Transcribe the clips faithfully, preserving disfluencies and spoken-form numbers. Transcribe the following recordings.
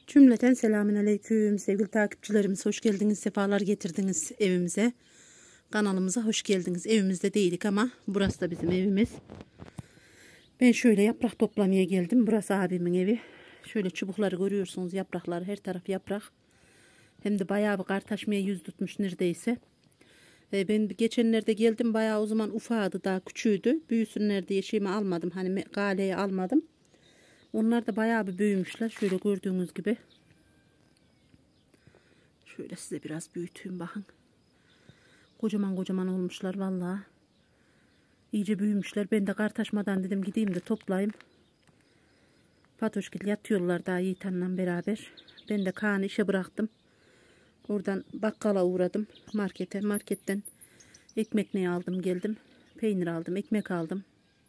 Cümleten selamünaleyküm sevgili takipçilerimiz, hoş geldiniz, sefalar getirdiniz evimize, kanalımıza hoş geldiniz. Evimizde değildik ama burası da bizim evimiz. Ben şöyle yaprak toplamaya geldim. Burası abimin evi. Şöyle çubukları görüyorsunuz, yaprakları, her taraf yaprak. Hem de bayağı bir kar taşmaya yüz tutmuş neredeyse. E, ben geçenlerde geldim, bayağı o zaman ufadı, daha küçüğüydü. Büyüsünler diye şeyimi almadım, hani galeyi almadım. Onlar da bayağı bir büyümüşler. Şöyle gördüğünüz gibi. Şöyle size biraz büyüteyim bakın. Kocaman kocaman olmuşlar vallahi. İyice büyümüşler. Ben de kar taşmadan dedim gideyim de toplayayım. Fatoşgil yatıyorlar daha Yiğitan'la beraber. Ben de Kaan'ı işe bıraktım. Oradan bakkala uğradım. Markete. Marketten ekmek neyi aldım geldim. Peynir aldım. Ekmek aldım.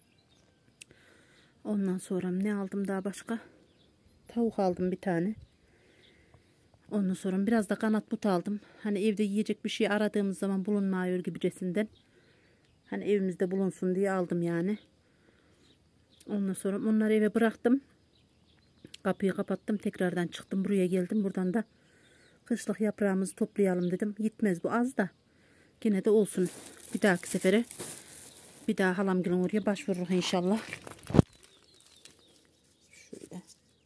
Ondan sonra ne aldım daha başka? Tavuk aldım bir tane. Ondan sonra biraz da kanat but aldım. Hani evde yiyecek bir şey aradığımız zaman bulunmuyor gibicesinden. Hani evimizde bulunsun diye aldım yani. Ondan sonra onları eve bıraktım. Kapıyı kapattım. Tekrardan çıktım. Buraya geldim. Buradan da kışlık yaprağımızı toplayalım dedim. Gitmez bu, az da. Yine de olsun. Bir dahaki sefere bir daha halamgilin oraya başvururuz inşallah. Şöyle.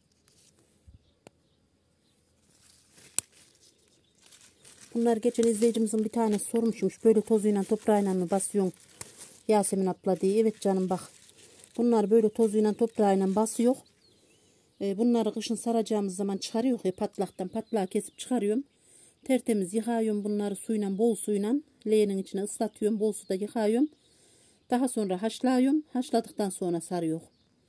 Bunlar geçen izleyicimizin bir tanesi sormuşmuş. Böyle tozuyla toprağıyla mı basıyorsun Yasemin abla diye. Evet canım bak. Bunlar böyle tozuyla toprağıyla basıyor. E, bunları kışın saracağımız zaman çıkarıyor. E, patlaktan patlağı kesip çıkarıyorum. Tertemiz yıkıyorum bunları suyla, bol suyla. Leğenin içine ıslatıyorum. Bol suda yıkıyorum. Daha sonra haşlıyorum. Haşladıktan sonra sarıyor.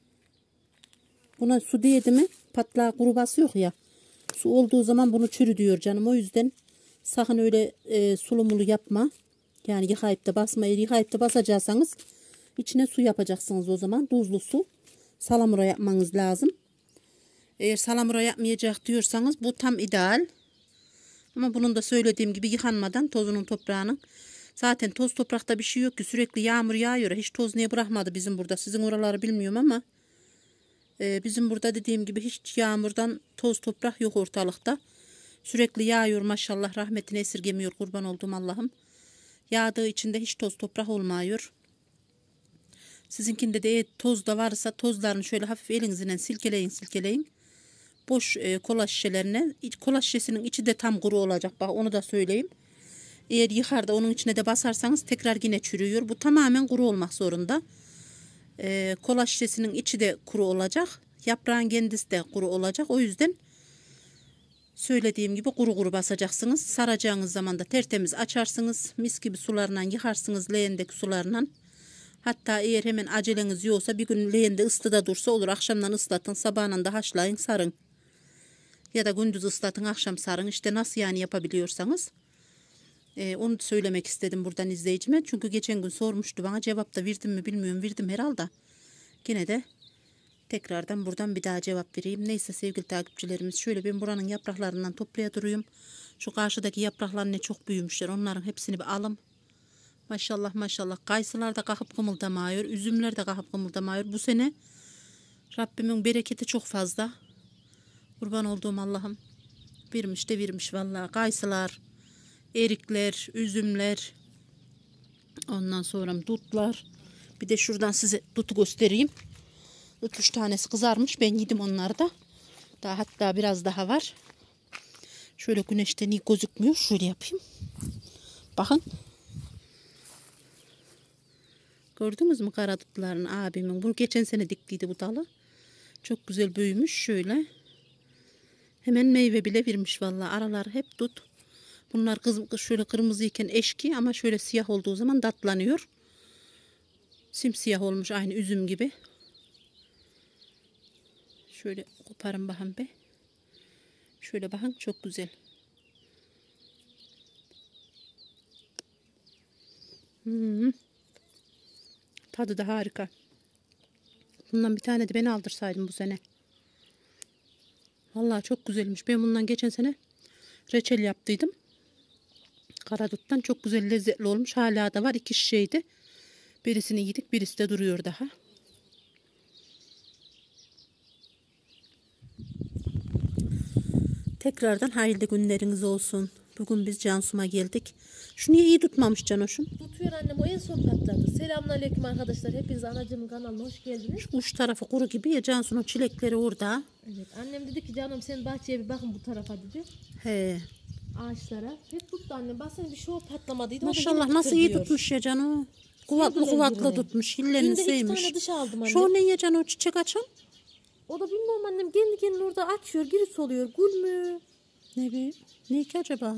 Buna su değdi mi patlağı kuru basıyor ya. Su olduğu zaman bunu çürü diyor canım. O yüzden sakın öyle e, sulumulu yapma. Yani yıkayıp da basmayı, yıkayıp da basacaksanız içine su yapacaksınız o zaman. Tuzlu su. Salamura yapmanız lazım. Eğer salamura yapmayacak diyorsanız bu tam ideal. Ama bunun da söylediğim gibi yıkanmadan tozunun toprağının. Zaten toz toprakta bir şey yok ki, sürekli yağmur yağıyor. Hiç toz niye bırakmadı bizim burada. Sizin oraları bilmiyorum ama e, bizim burada dediğim gibi hiç yağmurdan toz toprak yok ortalıkta. Sürekli yağıyor maşallah, rahmetini esirgemiyor, kurban olduğum Allah'ım. Yağdığı için de hiç toz toprak olmuyor. Sizinkinde de toz da varsa tozlarını şöyle hafif elinizle silkeleyin silkeleyin. Boş e, kola şişelerine. Kola şişesinin içi de tam kuru olacak. Bak onu da söyleyeyim. Eğer yıkar da onun içine de basarsanız tekrar yine çürüyor. Bu tamamen kuru olmak zorunda. E, kola şişesinin içi de kuru olacak. Yaprağın kendisi de kuru olacak. O yüzden söylediğim gibi kuru kuru basacaksınız. Saracağınız zaman da tertemiz açarsınız. Mis gibi sularla yıkarsınız, leğendeki sularla. Hatta eğer hemen aceleniz yoksa bir gün leğende ıslıda dursa olur. Akşamdan ıslatın, sabahından da haşlayın, sarın. Ya da gündüz ıslatın, akşam sarın. İşte nasıl yani yapabiliyorsanız. Ee, onu söylemek istedim buradan izleyicime. Çünkü geçen gün sormuştu bana, cevap da verdim mi bilmiyorum. Verdim herhalde. Yine de tekrardan buradan bir daha cevap vereyim. Neyse sevgili takipçilerimiz, şöyle ben buranın yapraklarından toplaya duruyorum. Şu karşıdaki yapraklar ne çok büyümüşler. Onların hepsini bir alım. Maşallah maşallah. Kayısılar da kalkıp kımıldamıyor. Üzümler de kalkıp kımıldamıyor. Bu sene Rabbimin bereketi çok fazla. Kurban olduğum Allah'ım. Vermiş de vermiş vallahi. Kayısılar, erikler, üzümler. Ondan sonra dutlar. Bir de şuradan size dutu göstereyim. Dut üç tanesi kızarmış. Ben yedim onları da. Daha hatta biraz daha var. Şöyle güneşten iyi gözükmüyor. Şöyle yapayım. Bakın. Gördünüz mü kara dutlarını abimin? Bu geçen sene diktiydi bu dalı. Çok güzel büyümüş şöyle. Hemen meyve bile vermiş vallahi. Araları hep dut. Bunlar kız, şöyle kırmızıyken eşki ama şöyle siyah olduğu zaman tatlanıyor. Simsiyah olmuş aynı üzüm gibi. Şöyle koparın bakın be. Şöyle bakın, çok güzel. Hmm. Tadı da harika. Bundan bir tane de ben aldırsaydım bu sene. Vallahi çok güzelmiş. Ben bundan geçen sene reçel yaptıydım. Karaduttan çok güzel, lezzetli olmuş. Hala da var. İki şişeydi. Birisini yedik, birisi de duruyor daha. Tekrardan hayırlı günleriniz olsun. Bugün biz Cansu'ma geldik. Şu niye iyi tutmamış Canoş'um? Tutuyor annem, o en son patladı. Selamünaleyküm arkadaşlar. Hepiniz anacığımın kanalına hoş geldiniz. Şu uç tarafı kuru gibi ya, Cansu'nun çilekleri orada. Evet, annem dedi ki canım sen bahçeye bir bakın bu tarafa dedi. He. Ağaçlara. Hep tuttu annem. Baksana bir şey o patlamadıydı. Maşallah nasıl iyi tutmuş ya Cano. Kuvvetli kuvvetli tutmuş. Hillerini Günde iki sevmiş. tane dışa aldım annem. Şu ne ya Cano, çiçek açan? O da bilmiyorum annem, kendi kendine orada açıyor, giriş oluyor. Gül mü? Ne bi? Ne ki acaba?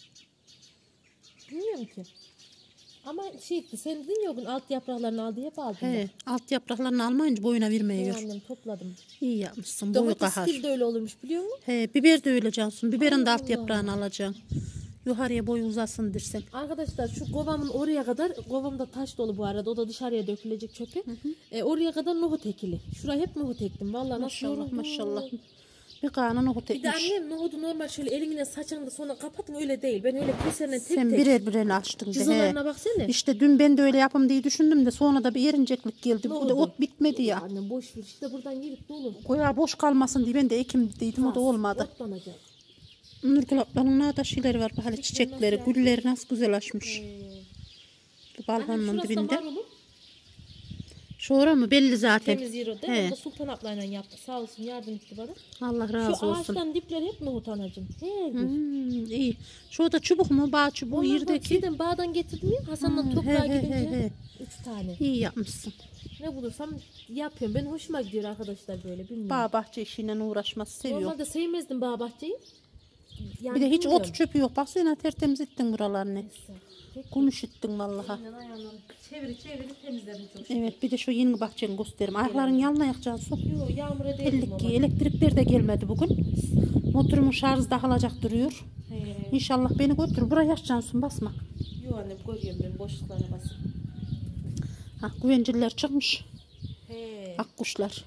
Bilmiyorum ki. Ama şeydi, sen dedin ya o gün alt yapraklarını aldı, hep aldım. He, alt yapraklarını almayınca boyuna vermiyor. He annem, topladım. İyi yapmışsın. Boyu Domates kahar. stil de öyle olurmuş biliyor musun? He, biber de öyle Cansu'm. Biberin de alt Allah. yaprağını alacaksın. Yukarıya boyu uzasın dersen. Arkadaşlar şu kovamın oraya kadar, kovam taş dolu bu arada, o da dışarıya dökülecek çöpe. E, oraya kadar nohut ekili. Şuraya hep nohut ektim. Vallahi nasıl Maşallah yoruldum. maşallah. Bir kanı nohut Bir de ekmiş. annem nohudu normal şöyle eline saçını da sonra kapatın, öyle değil. Ben öyle keserine tek Sen tek. birer birer açtın de. He. Cızılarına baksana. İşte dün ben de öyle yapayım diye düşündüm de sonra da bir erinceklik geldi. Bu da oldu? ot bitmedi ya. Annem boş ver işte, buradan yürüp dolu. Koya boş kalmasın diye ben de ekim dedim, o da olmadı. Otlanacak. Nurgül ablanın ne da şeyleri var, böyle çiçekleri, gülleri nasıl güzel açmış. Bu Annem balkonun şurası da dibinde. marulum. Şu ora mı belli zaten. Temiz yeri o değil mi? He. Onu da Sultan ablayla yaptı. Sağ olsun, yardım etti bana. Allah Şu razı olsun. ağaçtan dipleri hep nohut anacığım. Her gün. Hmm, iyi. Şu da çubuk mu? Bağ çubuğu Ondan yerdeki. şeyden bağdan getirdim ya, Hasan'la Ha, toprağa he, he, gidince he, he. üç tane. İyi yapmışsın. Ne bulursam yapıyorum. Ben hoşuma gidiyor arkadaşlar böyle, bilmiyorum. Bağ bahçe işiyle uğraşması seviyor. Normalde sevmezdim bağ bahçeyi. Yani Bir de hiç bilmiyorum. ot çöpü yok. Baksana tertemiz ettin buralarını. Neyse. Tek Gümüş ettin vallahi. elinden ayağından çeviri çeviri temizledim çok. Evet, bir de şu yeni bahçeni göstereyim. Ayakların yanına yakacaksın su. Yo, yağmura değdim Belli ama. ki elektrikler de gelmedi bugün. Motorumun şarjı da kalacak duruyor. He. İnşallah beni götür. Buraya yakacaksın, basma. Yo annem, koyuyorum ben boşluklara basıp. Ha, güvenciller çıkmış. He. Akkuşlar.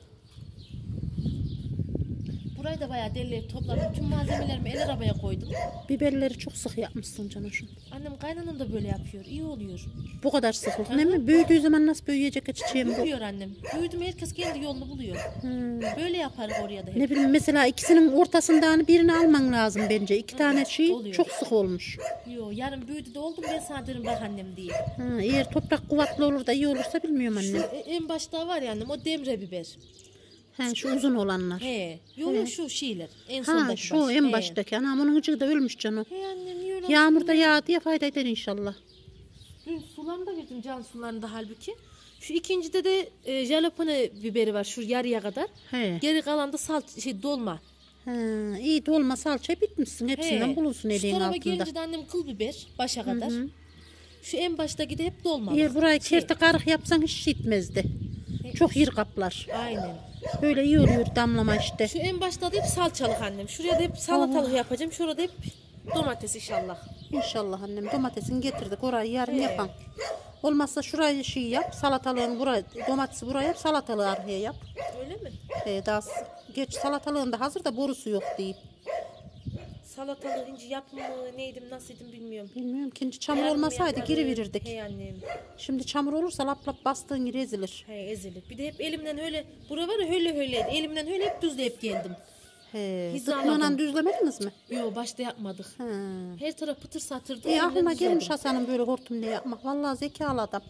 Burayı da bayağı derleyip topladım. Tüm malzemelerimi el arabaya koydum. Biberleri çok sık yapmışsın Canoş'um. Annem, kaynanam da böyle yapıyor. İyi oluyor. Bu kadar sıklık değil mi? Büyüdüğü zaman nasıl büyüyecek çiçeğim bu? Büyüyor annem. Büyüdüm, herkes kendi yolunu buluyor. Böyle yaparız oraya da hep. Ne bileyim, mesela ikisinin ortasından birini alman lazım bence. İki tane şey oluyor. çok sık olmuş. Yo, yarın büyüdü de oldum, ben sana derim bak annem diye. Ha, eğer toprak kuvvetli olur da iyi olursa bilmiyorum Şu anne. e- en başta var ya annem, o demre biber. Ha, şu uzun olanlar. He. Yo yo, şu şeyler. En Ha, sondaki şu baş. en He. baştaki. Anam onun hıcığı da ölmüş canım. He annem, niye öyle? Yağmurda yağdı ya, fayda eder inşallah. Dün sularını da verdim, can sularını da halbuki. Şu ikincide de e, jalapeno biberi var şu yarıya kadar. He. Geri kalan da sal şey dolma. Ha, iyi dolma salça bitmişsin. Hepsinden He. bulursun Şu elin tarafa altında. gelince de annem kıl biber başa kadar. Şu en baştaki de hep dolma. Eğer burayı Şey, kerte karık yapsan hiç gitmezdi. Çok yer kaplar. aynen. Böyle iyi oluyor damlama işte. Şu en başta da hep salçalık annem. Şuraya da hep salatalık yapacağım. Şurada hep domates inşallah. İnşallah annem, domatesini getirdik, orayı yarın yapan. Olmazsa şurayı şey yap, salatalığın buraya, domatesi buraya yap, salatalığı arkaya yap. Öyle mi? Ee, daha s- geç salatalığın da hazır da borusu yok diye. Salatalık ince yapımı neydim, nasıldım bilmiyorum. Bilmiyorum, ikinci çamur Yarın mı olmasaydı yaparız? geri verirdik. Hey annem. Şimdi çamur olursa lap lap bastığın yeri ezilir. He, ezilir. Bir de hep elimden öyle, bura var ya öyle öyleydi. Elimden öyle hep düzleyip geldim. He, Hizaladım. zıtmanan düzlemediniz mi? Yo, başta yapmadık. Ha. Her taraf pıtır satırdı. İyi, elimden aklıma düzledim. gelmiş Hasan'ın böyle hortumla yapmak. Vallahi zekalı adam.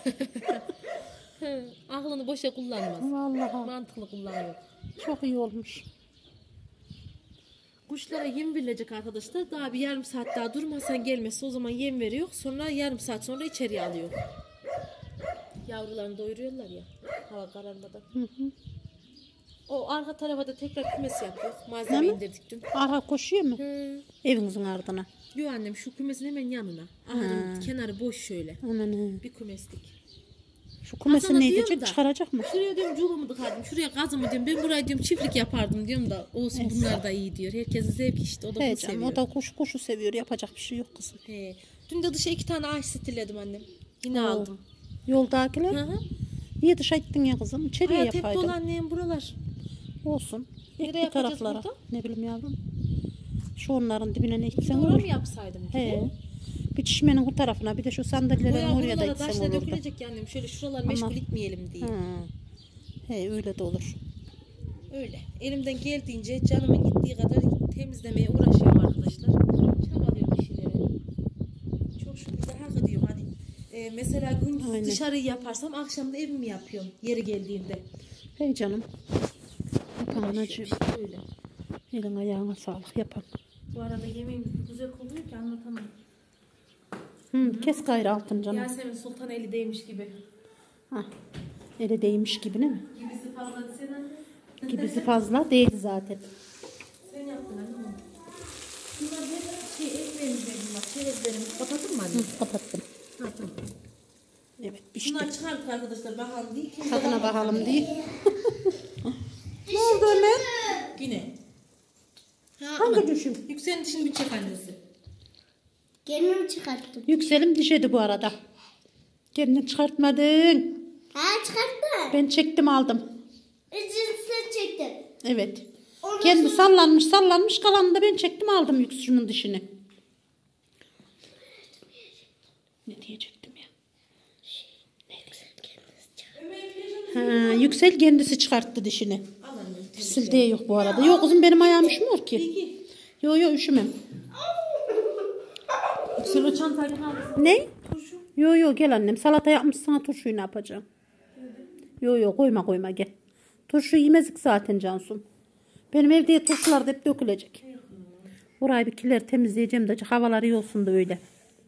He, aklını boşa kullanmaz. Vallahi Mantıklı kullanıyor. çok iyi olmuş. Kuşlara yem verilecek arkadaşlar. Daha bir yarım saat daha durmasan gelmezse o zaman yem veriyor. Sonra yarım saat sonra içeriye alıyor. Yavrularını doyuruyorlar ya. Hava kararmadan. Hı hı. O arka tarafa da tekrar kümes yapıyor. Malzeme Ne mi? indirdik dün. Arka koşuyor mu? Hı. Evinizin ardına. Yo annem, şu kümesin hemen yanına. Ahırın kenarı boş şöyle. Ananı. Bir kümeslik. Şu kumesin Hasan'a ne diyorum diyecek? da, Çıkaracak mı? Şuraya diyorum culumu dıkardım. Şuraya gazımı diyorum. Ben buraya diyorum çiftlik yapardım diyorum da olsun, bunlar da iyi diyor. Herkesin zevki işte. O da He bunu canım, seviyor. o da kuş kuşu seviyor. Yapacak bir şey yok kızım. He. Dün de dışa iki tane ağaç stilledim annem. Yine Oo. aldım. Yoldakiler. Hı hı. Niye dışa gittin ya kızım? İçeriye Hayat hep yapaydın. dolu annem buralar. Olsun. Nereye Ek bir yapacağız taraflara. burada? Ne bileyim yavrum. Şu onların dibine ne gitsen Sonra olur. mı yapsaydım? He. Bir çişmenin bu tarafına, bir de şu sandalyelerin Boya oraya da buralara gitsen taşla olurdu. dökülecek yani. Şöyle şuralar meşgul etmeyelim diye. Ha. He, öyle de olur. Öyle. Elimden geldiğince canımın gittiği kadar temizlemeye uğraşıyorum arkadaşlar. Çabalıyorum bir şeylere. Çok şükür de hak ediyorum. Hani e, mesela gündüz Aynen. dışarıyı yaparsam akşam da evimi yapıyorum yeri geldiğinde. Hey canım. Yapalım anacığım. İşte öyle. Elin ayağına sağlık yapalım. Bu arada yemeğim güzel kokuyor ki anlatamam. Hı, kes gayrı altın canım. Yasemin Sultan eli değmiş gibi. Hah. Ele değmiş gibi değil mi? Gibisi fazla desene anne. Gibisi fazla değildi zaten. Sen yaptın anne. Bunlar hep şey ekmeğimiz benim bak. Çerezlerimizi kapattın mı anne? Hı, kapattım. Ha, tamam. Evet işte. Bunlar çıkardık arkadaşlar bakalım diye. Kim Tadına bakalım diye. Ne oldu Ömer? Yine. Ha, Hangi ama düşüm? Yüksel'in dişini bir çek annesi. Kendim çıkarttım. Yükselim dişedi bu arada. Kendini çıkartmadın. Ha çıkarttım. Ben çektim aldım. Ücretsiz çektim. Evet. Ondan Kendi sonra- sallanmış sallanmış kalanını da ben çektim aldım Yüksel'in dişini. Ne diyecektim ya? Ha, Yüksel kendisi çıkarttı dişini. Al anne. Sildiği yok bu arada. Yok kızım benim ayağım üşümüyor ki. İyi. Yok yok üşümem. Yüksel o çantayı alsın. Ne? Turşu. Yok yok gel annem. Salata yapmışsın turşuyu ne yapacağım? Yok yok koyma koyma gel. Turşu yemezdik zaten Cansu'm. Benim evde turşular da hep dökülecek. Burayı bir kiler temizleyeceğim de havalar iyi olsun da öyle.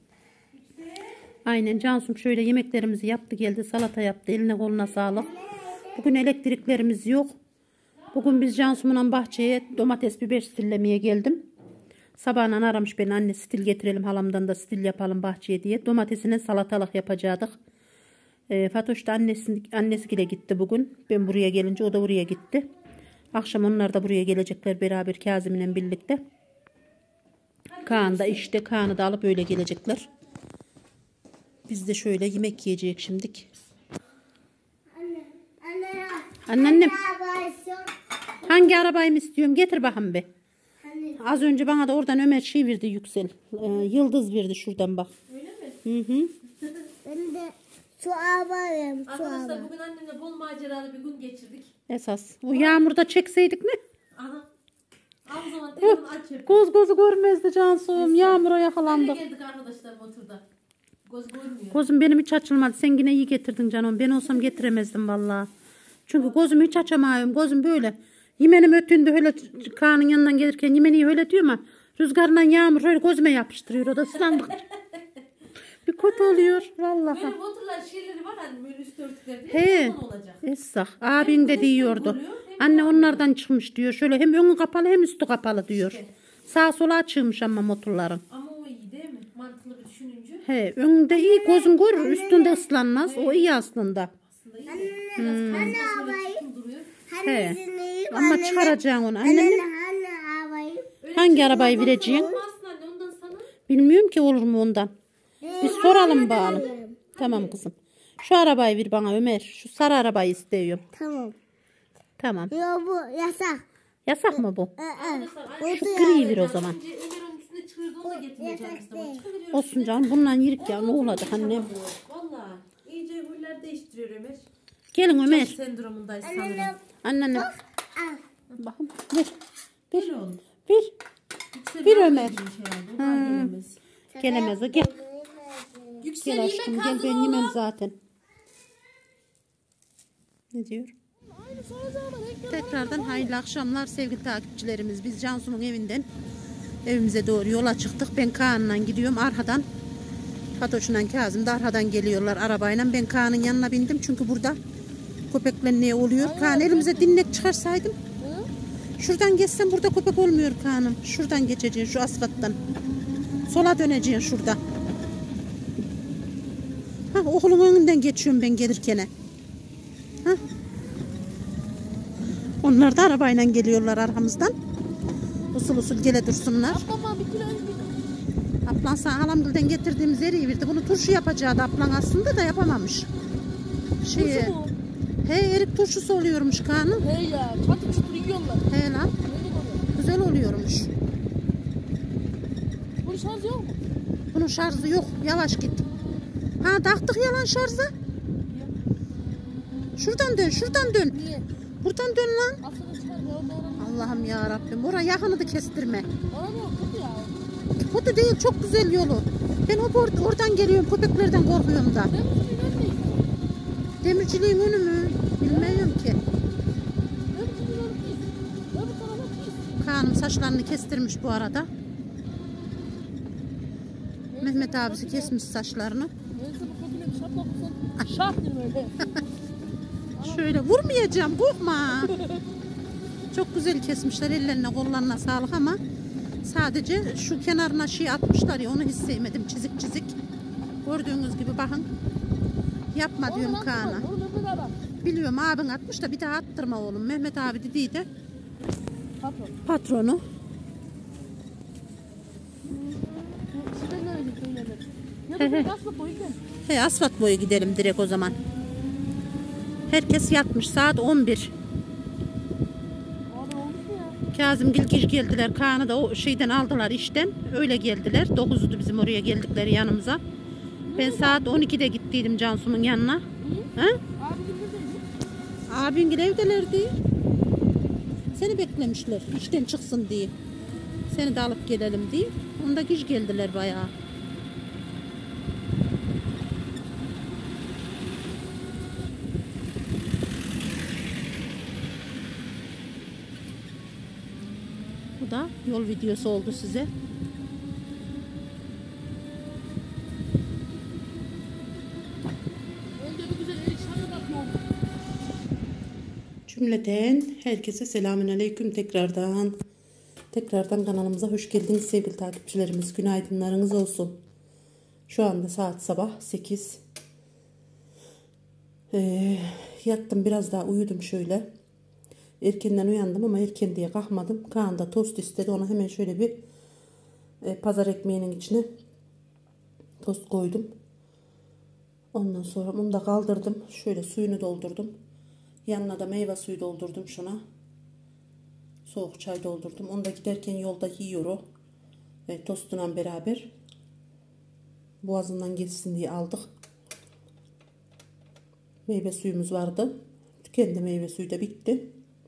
Aynen Cansu'm şöyle yemeklerimizi yaptı geldi. Salata yaptı. Eline koluna sağlık. Bugün elektriklerimiz yok. Bugün biz Cansu'mla bahçeye domates biber stillemeye geldim. Sabahından aramış beni anne stil getirelim halamdan da stil yapalım bahçeye diye. Domatesine salatalık yapacaktık. E, Fatoş da annesi, annesiyle gitti bugün. Ben buraya gelince o da buraya gitti. Akşam onlar da buraya gelecekler beraber Kazım'la birlikte. Kaan da işte Kaan'ı da alıp öyle gelecekler. Biz de şöyle yemek yiyecek şimdik. Anne. Anne. Anneannem Arabası. hangi arabayı mı istiyorum getir bakalım be. Anne. Az önce bana da oradan Ömer şey verdi Yüksel. Ee, yıldız verdi şuradan bak. Öyle mi? Hı hı. Ben de şu arabayım. Şu Arkadaşlar araba. bugün annemle bol maceralı bir gün geçirdik. Esas. O yağmurda çekseydik mi? Ana. Al o zaman telefonu açıp. Göz gözü görmezdi Cansu'm. Yağmura Nereye yakalandık. geldik arkadaşlar motorda? Göz görmüyor. Gözüm benim hiç açılmadı. Sen yine iyi getirdin canım. Ben olsam getiremezdim vallahi. Çünkü gözümü hiç açamıyorum. Gözüm böyle. Yemenim ötündü öyle Kaan'ın yanından gelirken yemeni öyle diyor ama rüzgarından yağmur öyle gözüme yapıştırıyor. O da ıslandık. Bir kötü oluyor vallahi. Benim motorlar şeyleri var hani böyle üst örtükleri değil. He. Ondan olacak. Essak. Abin de diyordu. Anne onlardan çıkmış diyor. Şöyle hem önü kapalı hem üstü kapalı diyor. Sağ sola açılmış ama motorların. Ama o iyi değil mi? Mantıklı bir düşününce. He, önünde iyi gözün görür. Üstünde ıslanmaz. O iyi aslında. Aslında iyi de. Biraz Anne kasması böyle arabayı. çıkın duruyor. Anne izini. Ama çıkaracaksın onu. Anne. Annenin Anne arabayı. Öyle hangi şey arabayı olmaz, vereceksin? olmaz anne ondan sana. Bilmiyorum ki olur mu ondan. Biz soralım bakalım. Tamam kızım. Şu arabayı ver bana Ömer. Şu sarı arabayı istiyorum. Tamam. Tamam. Yo bu yasak. Yasak mı bu? Ee, Arkadaşlar o anne Şu da gri ver o zaman. önce Ömer onun üstüne çıkırdı onu da getirmeyeceğim işte. Bak, çıkıveriyor Olsun üstüne. canım. Bundan yirik ya. Ne olacak annem? Valla iyice huller değiştiriyor Ömer. Gelin Ömer. Çok sendromundayız sanırım. Anneannem. Al. Bakın. Ver. Ver. Öyle oldu. Ver. Yüksel Bir daha Ömer. iyi bir şey aldı, o daha gelemez. Gelemez o. Gel. Yüksel Gel yemek aşkım. Gel hazır ben oğlum. yemem zaten. Ne diyor? Tekrardan hayırlı akşamlar sevgili takipçilerimiz. Biz Cansu'nun evinden evimize doğru yola çıktık. Ben Kaan'la gidiyorum. Arkadan Fatoş'la Kazım da arkadan geliyorlar arabayla. Ben Kaan'ın yanına bindim. Çünkü burada köpekler ne oluyor? Kaan elimize dinlek çıkarsaydım. Şuradan geçsem burada köpek olmuyor Kaan'ım. Şuradan geçeceksin şu asfalttan. Sola döneceksin şurada. Ha, okulun önünden geçiyorum ben gelirken. Ha. Onlar da arabayla geliyorlar arkamızdan. Usul usul gele dursunlar. Ablan sana halamgülden getirdiğimiz eriği verdi. Bunu turşu yapacaktı ablan aslında da yapamamış. Şey, he erik turşusu oluyormuş Kaan'ım. He ya, çatı çutur yiyorlar. He lan. Güzel oluyormuş. Bunun şarjı yok mu? Bunun şarjı yok. Yavaş git. Ha taktık ya lan şarjı. Şuradan dön, şuradan dön. Niye? Buradan dön lan. Aslında şarj Allah'ım ya Rabbim. Oraya yakını da kestirme. Orada yok kötü ya. Kötü değil, çok güzel yolu. Ben o or- oradan geliyorum, köpeklerden korkuyorum da. Demirci'nin önündeyiz. Demirciliğin önü mü? Bilmiyorum ki. Demirci'nin önündeyiz. Öbür tarafa biz. Kaan'ın saçlarını kestirmiş bu arada. Mehmet abisi kesmiş saçlarını. Neyse bu kötüyle şart okusun. Şart değil böyle. Şöyle vurmayacağım, korkma. Çok güzel kesmişler, ellerine kollarına sağlık ama sadece şu kenarına şey atmışlar ya, onu hiç sevmedim, çizik çizik. Gördüğünüz gibi bakın. Yapma diyorum Kaan'a. Onu öbür ara. Biliyorum abin atmış da bir daha attırma oğlum. Mehmet abi dediydi Patron. patronu. Sizden nereye gidiyorsun Mehmet? Ya da bir gasla boyu gidelim. He, asfalt boyu gidelim direkt o zaman. Herkes yatmış, saat on bir. Abi olmuş mu ya? Kazımgil geç geldiler. Kaan'ı da o şeyden aldılar işten. Öyle geldiler. dokuzdu bizim oraya geldikleri yanımıza. Ben saat on ikide gittiydim Cansu'nun yanına. Ha? Abi gidiyordu. Abingil evdelerdi. Seni beklemişler işten çıksın diye. Seni de alıp gelelim diye. Onda geç geldiler bayağı. Bu da yol videosu oldu size. Önce bir güzel erik şarına bakıyorum. Cümleten herkese selamünaleyküm tekrardan. Tekrardan kanalımıza hoş geldiniz sevgili takipçilerimiz. Günaydınlarınız olsun. Şu anda saat sabah sekiz. Ee, yattım biraz daha uyudum şöyle. Erkenden uyandım ama erken diye kalkmadım. Kaan da tost istedi. Ona hemen şöyle bir e, pazar ekmeğinin içine tost koydum. Ondan sonra onu da kaldırdım. Şöyle suyunu doldurdum. Yanına da meyve suyu doldurdum şuna. Soğuk çay doldurdum. Onu da giderken yolda yiyor o. Ve tostuna beraber. Boğazından geçsin diye aldık. Meyve suyumuz vardı. Kendi meyve suyu da bitti.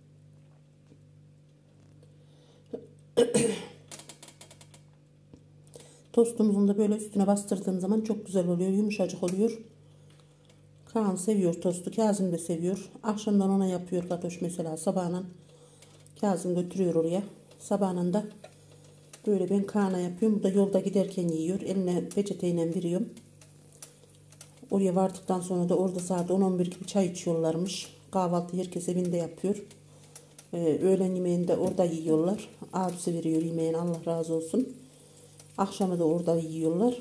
Tostumuzun da böyle üstüne bastırdığım zaman çok güzel oluyor. Yumuşacık oluyor. Kaan seviyor tostu. Kazım da seviyor. Akşamdan ona yapıyor Fatoş mesela. Sabahından Kazım götürüyor oraya. Sabahından da böyle ben Kaan'a yapıyorum. Bu da yolda giderken yiyor. Eline peçeteyle veriyorum. Oraya vardıktan sonra da orada saat on on bir gibi çay içiyorlarmış. Kahvaltı herkes evinde yapıyor. Ee, öğlen yemeğini de orada yiyorlar. Abisi veriyor yemeğini, Allah razı olsun. Akşamı da orada yiyorlar.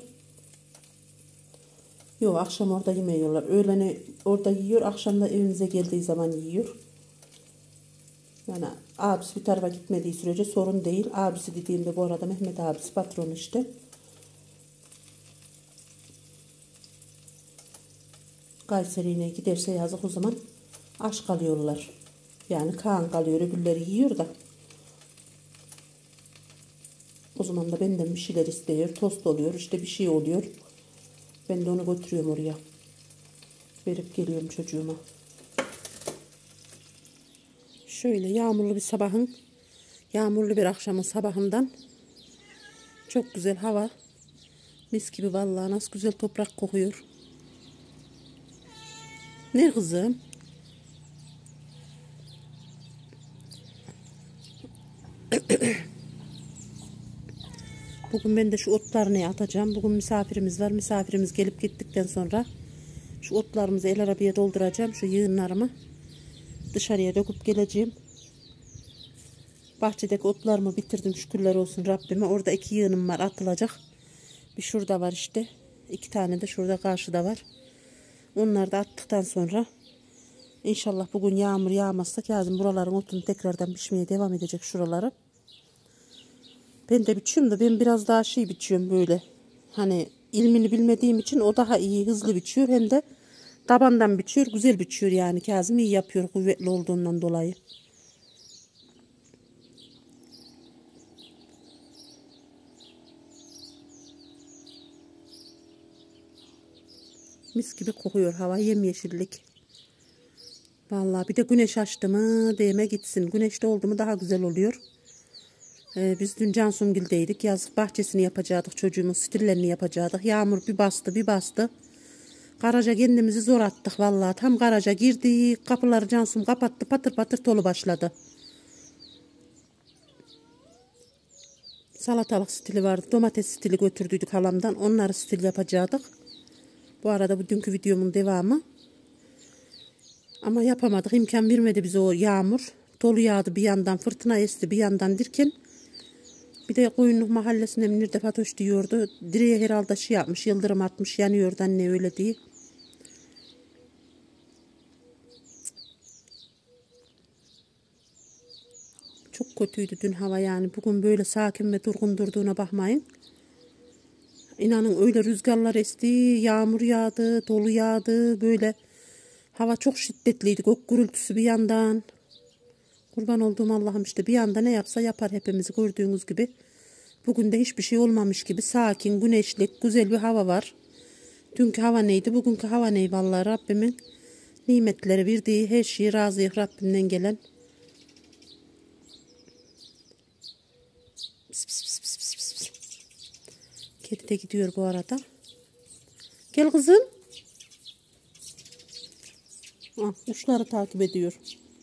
Yok, akşam orada yemiyorlar. Öğleni orada yiyor. Akşam da evimize geldiği zaman yiyor. Yani abisi bir tarafa gitmediği sürece sorun değil. Abisi dediğimde bu arada Mehmet abisi patron işte. Kayseri'ne giderse yazık, o zaman aç kalıyorlar. Yani Kaan kalıyor, öbürleri yiyor da. O zaman da benden bir şeyler istiyor. Tost oluyor, işte bir şey oluyor. Ben de onu götürüyorum oraya. Verip geliyorum çocuğuma. Şöyle yağmurlu bir sabahın, yağmurlu bir akşamın sabahından çok güzel hava. Mis gibi vallahi, nasıl güzel toprak kokuyor. Ne kızım? Bugün ben de şu otlarını atacağım. Bugün misafirimiz var. Misafirimiz gelip gittikten sonra şu otlarımızı el arabaya dolduracağım. Şu yığınlarımı dışarıya döküp geleceğim. Bahçedeki otlarımı bitirdim, şükürler olsun Rabbime. Orada iki yığınım var, atılacak. Bir şurada var işte. İki tane de şurada karşıda var. Onları da attıktan sonra inşallah bugün yağmur yağmazsa Kazım buraların otunu tekrardan biçmeye devam edecek şuraları. Ben de biçiyorum da ben biraz daha şey biçiyorum böyle. Hani ilmini bilmediğim için o daha iyi, hızlı biçiyor. Hem de tabandan biçiyor, güzel biçiyor yani. Kazım iyi yapıyor, kuvvetli olduğundan dolayı. Mis gibi kokuyor hava, yemyeşillik. Vallahi bir de güneş açtı mı değme gitsin. Güneşte oldu mu daha güzel oluyor. Ee, biz dün Cansumgil'deydik. Yazık bahçesini yapacaktık. Çocuğumun stillerini yapacaktık. Yağmur bir bastı bir bastı. Garaja kendimizi zor attık vallahi. Tam garaja girdik. Kapıları Cansum kapattı. Patır patır dolu başladı. Salatalık stili vardı. Domates stili götürdüydük halamdan. Onları stil yapacaktık. Bu arada bu dünkü videomun devamı. Ama yapamadık. İmkan vermedi bize o yağmur. Dolu yağdı bir yandan. Fırtına esti bir yandan dirken. Bir de Koyunluk mahallesinde Münir de Fatoş diyordu. Direğe herhalde şey yapmış. Yıldırım atmış. Yanıyordu anne öyle diye. Çok kötüydü dün hava yani. Bugün böyle sakin ve durgun durduğuna bakmayın. İnanın öyle rüzgarlar esti. Yağmur yağdı. Dolu yağdı. Böyle hava çok şiddetliydi. Gök gürültüsü bir yandan. Kurban olduğum Allah'ım işte bir yanda ne yapsa yapar hepimizi gördüğünüz gibi. Bugün de hiçbir şey olmamış gibi sakin, güneşlik, güzel bir hava var. Dünkü hava neydi? Bugünkü hava ney? Vallahi Rabbimin nimetleri verdiği her şeyi razıyım Rabbimden gelen. Pis, pis, pis, pis, pis, pis. Kedi de gidiyor bu arada. Gel kızım. Ah, kuşları takip ediyor.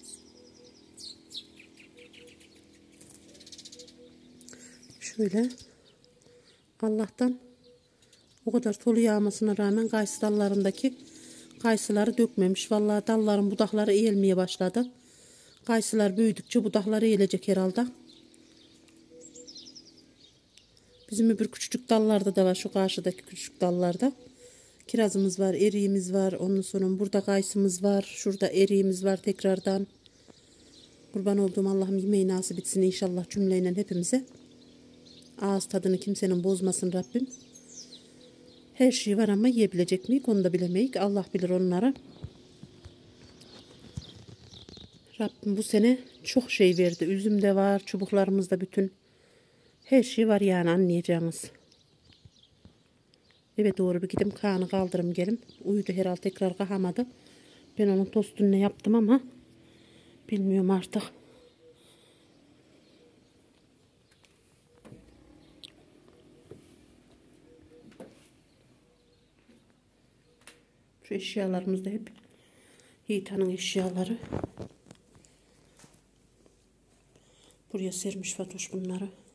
Şöyle Allah'tan o kadar solu yağmasına rağmen kayısı dallarındaki kayısıları dökmemiş. Vallahi dalların budakları eğilmeye başladı. Kayısılar büyüdükçe budakları eğilecek herhalde. Bizim öbür küçücük dallarda da var. Şu karşıdaki küçük dallarda. Kirazımız var, eriğimiz var. Ondan sonra burada kayısımız var. Şurada eriğimiz var tekrardan. Kurban olduğum Allah'ım yemeği nasip etsin inşallah cümleyle hepimize. Ağız tadını kimsenin bozmasın Rabbim. Her şey var ama yiyebilecek miyik onu da bilemeyik. Allah bilir onlara. Rabbim bu sene çok şey verdi. Üzüm de var, çubuklarımızda bütün. Her şey var yani anlayacağınız. Eve doğru bir gidim Kaan'ı kaldırım gelim. Uyudu herhalde tekrar kalkamadı. Ben onun tostunu yaptım ama bilmiyorum artık. Şu eşyalarımız da hep Yiğitan'ın eşyaları. Buraya sermiş Fatoş bunları.